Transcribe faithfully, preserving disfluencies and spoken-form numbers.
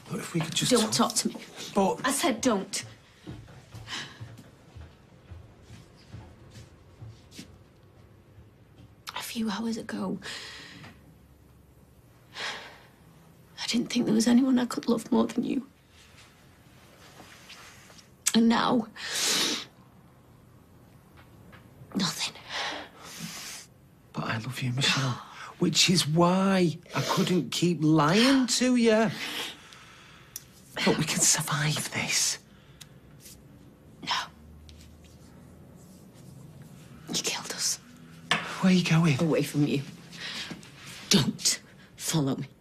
Look, if we could just Don't talk to me. But... I said don't. A few hours ago, I didn't think there was anyone I could love more than you. And now, nothing. But I love you, Michelle. Which is why I couldn't keep lying to you. But we can survive this. No. You killed us. Where are you going? Away from you. Don't follow me.